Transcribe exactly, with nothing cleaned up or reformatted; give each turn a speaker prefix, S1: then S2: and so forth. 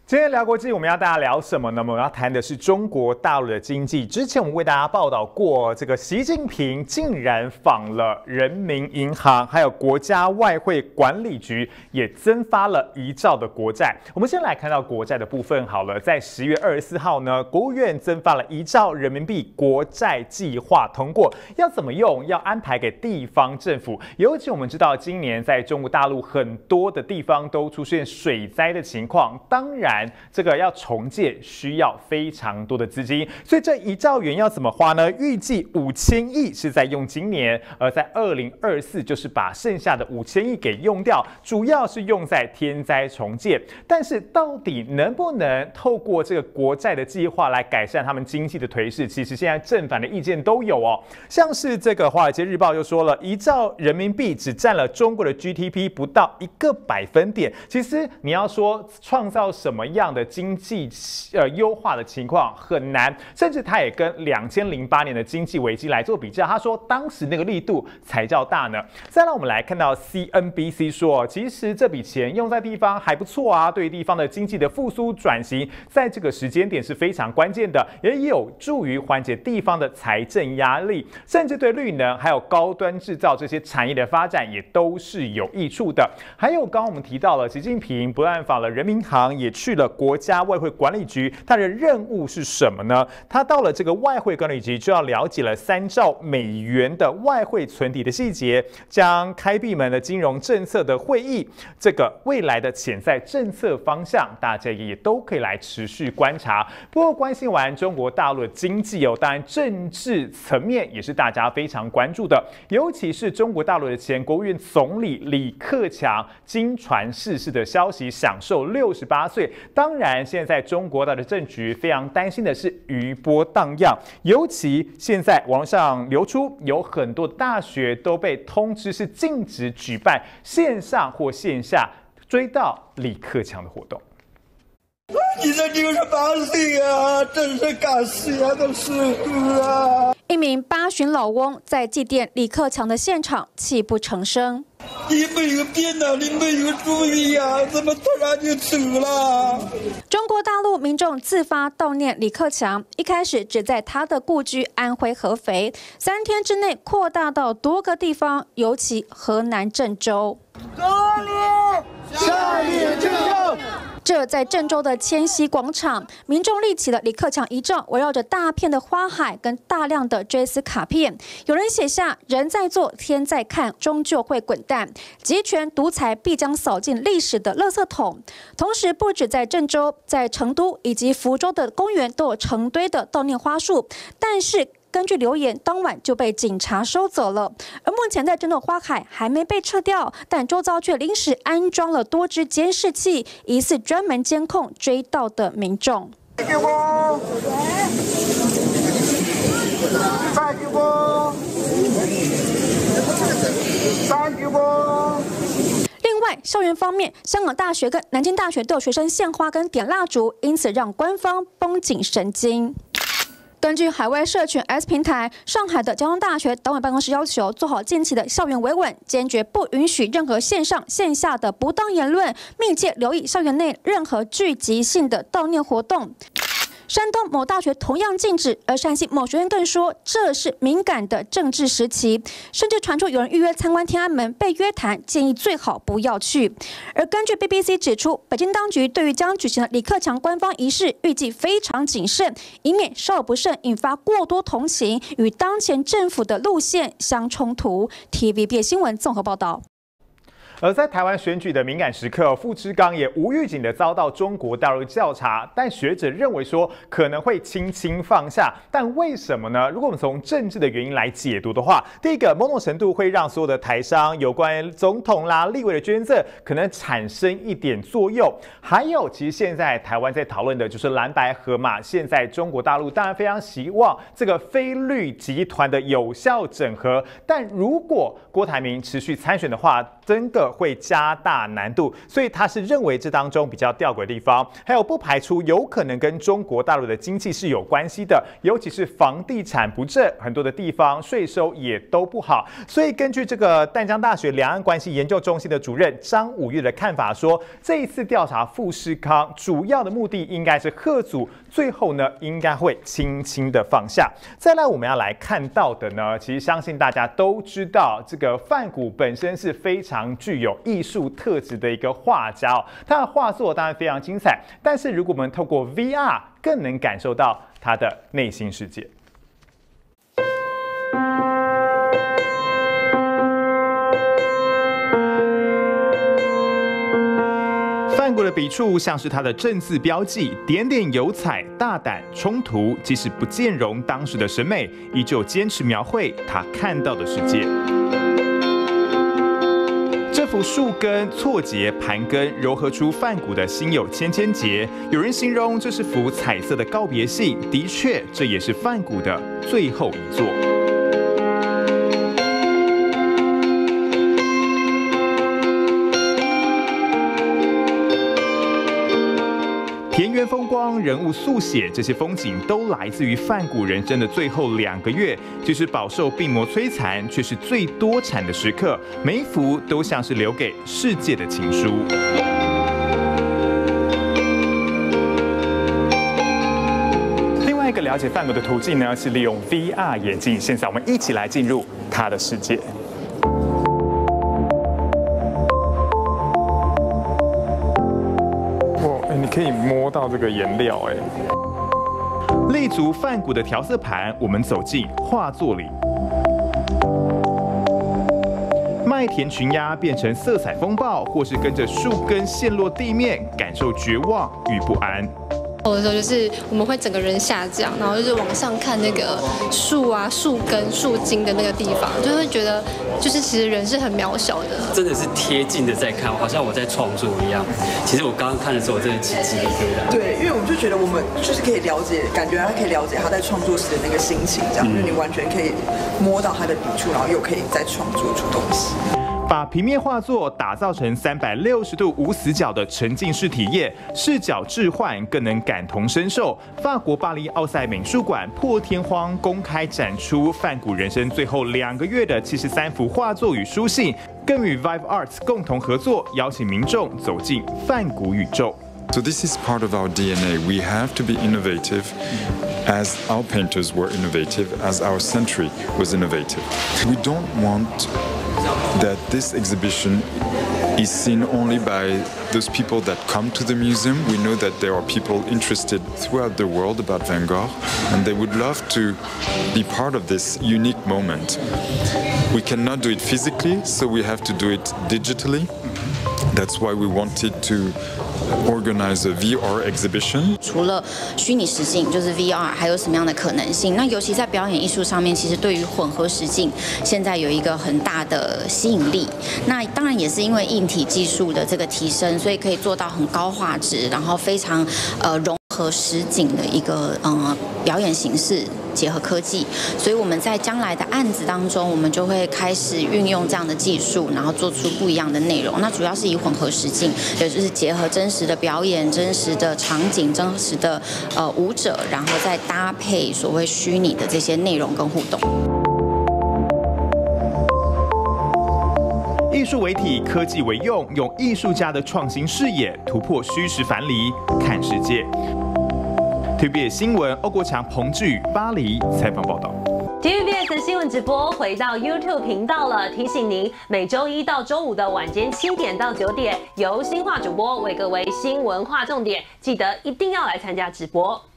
S1: 今天聊国际，我们要大家聊什么呢？我们要谈的是中国大陆的经济。之前我们为大家报道过，这个习近平竟然访了人民银行，还有国家外汇管理局，也增发了一兆的国债。我们先来看到国债的部分好了，在十月二十四号呢，国务院增发了一兆人民币国债计划通过，要怎么用？要安排给地方政府。尤其我们知道，今年在中国大陆很多的地方都出现水灾的情况，当然。这个要重建需要非常多的资金，所以这一兆元要怎么花呢？预计五千亿是在用今年，而在二零二四就是把剩下的五千亿给用掉，主要是用在天灾重建。但是到底能不能透过这个国债的计划来改善他们经济的颓势？其实现在正反的意见都有哦。像是这个《华尔街日报》就说了，一兆人民币只占了中国的 G D P 不到一个百分点。其实你要说创造什么样的经济呃优化的情况很难，甚至他也跟两千零八年的经济危机来做比较，他说当时那个力度才叫大呢。再让我们来看到 C N B C 说，其实这笔钱用在地方还不错啊，对地方的经济的复苏转型，在这个时间点是非常关键的，也有助于缓解地方的财政压力，甚至对绿能还有高端制造这些产业的发展也都是有益处的。还有刚刚我们提到了，习近平不但访了人民银行，也去了国家外汇管理局，他的任务是什么呢？他到了这个外汇管理局，就要了解了三兆美元的外汇存底的细节，将开闭门的金融政策的会议，这个未来的潜在政策方向，大家也都可以来持续观察。不过关心完中国大陆的经济哦，当然政治层面也是大家非常关注的，尤其是中国大陆的前国务院总理李克强经传逝世的消息，享受六十八岁。当然，现在中国大陆的政局非常担心的是余波荡漾，尤其现在网络上流出有很多大学都被通知是禁止举办线上或线下追悼李克强的活动。
S2: 你才六十八岁啊，真是该死呀的时候啊！
S3: 一名八旬老翁在祭奠李克强的现场泣不成声。
S2: 你没有病啊，你没有注意呀、啊，怎么突然就走了？
S3: 中国大陆民众自发悼念李克强，一开始只在他的故居安徽合肥，三天之内扩大到多个地方，尤其河南郑州。
S2: 下列下列郑州。
S3: 这在郑州的千禧广场，民众立起了李克强遗照，围绕着大片的花海跟大量的追思卡片，有人写下“人在做，天在看，终究会滚蛋，集权独裁必将扫进历史的垃圾桶”。同时，不止在郑州，在成都以及福州的公园都有成堆的悼念花束，但是根据留言，当晚就被警察收走了。而目前在郑州花海还没被撤掉，但周遭却临时安装了多支监视器，疑似专门监控追悼的民众。
S2: 给我，再给我，再给我。
S3: 另外，校园方面，香港大学跟南京大学都有学生献花跟点蜡烛，因此让官方绷紧神经。根据海外社群 S 平台，上海的交通大学党委办公室要求做好近期的校园维稳，坚决不允许任何线上线下的不当言论，密切留意校园内任何聚集性的悼念活动。山东某大学同样禁止，而山西某学院更说这是敏感的政治时期，甚至传出有人预约参观天安门被约谈，建议最好不要去。而根据 B B C 指出，北京当局对于将举行的李克强官方仪式预计非常谨慎，以免稍有不慎引发过多同情，与当前政府的路线相冲突。T V B 新闻综合报道。
S1: 而在台湾选举的敏感时刻，傅芝刚也无预警的遭到中国大陆调查，但学者认为说可能会轻轻放下，但为什么呢？如果我们从政治的原因来解读的话，第一个，某种程度会让所有的台商有关总统啦、立委的捐赠可能产生一点作用。还有，其实现在台湾在讨论的就是蓝白合嘛，现在中国大陆当然非常希望这个非绿集团的有效整合，但如果郭台铭持续参选的话，真的会加大难度，所以他是认为这当中比较吊诡的地方，还有不排除有可能跟中国大陆的经济是有关系的，尤其是房地产不振，很多的地方税收也都不好。所以根据这个淡江大学两岸关系研究中心的主任张五岳的看法说，这一次调查富士康主要的目的应该是吓阻，最后呢应该会轻轻的放下。再来我们要来看到的呢，其实相信大家都知道，这个梵谷本身是非常具有艺术特质的一个画家哦，他的画作当然非常精彩，但是如果我们透过 V R 更能感受到他的内心世界。梵谷的笔触像是他的正字标记，点点油彩，大胆冲突，即使不兼容当时的审美，依旧坚持描绘他看到的世界。这幅树根错节盘根，糅合出梵谷的心有千千结。有人形容这是幅彩色的告别信，的确，这也是梵谷的最后一作。田园风光、人物速写，这些风景都来自于梵谷人生的最后两个月，就是饱受病魔摧残，却是最多产的时刻。每一幅都像是留给世界的情书。另外一个了解梵谷的途径呢，是利用 V R 眼镜。现在我们一起来进入他的世界。你可以摸到这个颜料，哎，立足梵谷的调色盘，我们走进画作里。麦田群鸦变成色彩风暴，或是跟着树根陷落地面，感受绝望与不安。
S4: 有的时候就是我们会整个人下降，然后就是往上看那个树啊、树根、树茎的那个地方，就会觉得就是其实人是很渺小的。
S5: 真的是贴近的在看，好像我在创作一样。其实我刚刚看的时候，我真的起鸡皮疙瘩。
S6: 对，因为我们就觉得我们就是可以了解，感觉他可以了解他在创作时的那个心情，这样，嗯、就你完全可以摸到他的笔触，然后又可以再创作出东西。
S1: 把平面画作打造成三百六十度无死角的沉浸式体验，视角置换更能感同身受。法国巴黎奥赛美术馆破天荒公开展出梵谷人生最后两个月的七十三幅画作与书信，更与 Vive Arts 共同合作，邀请民众走进梵谷宇宙。
S7: So this is part of our D N A. We have to be innovative as our painters were innovative, as our century was innovative. We don't want that this exhibition is seen only by those people that come to the museum. We know that there are people interested throughout the world about Van Gogh, and they would love to be part of this unique moment. We cannot do it physically, so we have to do it digitally. That's why we wanted to organize a V R exhibition.
S8: 除了虚拟实境，就是 V R， 还有什么样的可能性？那尤其在表演艺术上面，其实对于混合实境，现在有一个很大的吸引力。那当然也是因为硬体技术的这个提升，所以可以做到很高画质，然后非常呃融合实景的一个呃表演形式。结合科技，所以我们在将来的案子当中，我们就会开始运用这样的技术，然后做出不一样的内容。那主要是以混合实境，也就是结合真实的表演、真实的场景、真实的呃舞者，然后再搭配所谓虚拟的这些内容跟互动。
S1: 艺术为体，科技为用，用艺术家的创新视野突破虚实樊篱，看世界。T V B S 新闻，欧国强、彭志宇，巴黎采访报道。
S9: T V B S 新闻直播回到 YouTube 频道了，提醒您每周一到周五的晚间七点到九点，由新化主播为各位新闻划重点，记得一定要来参加直播。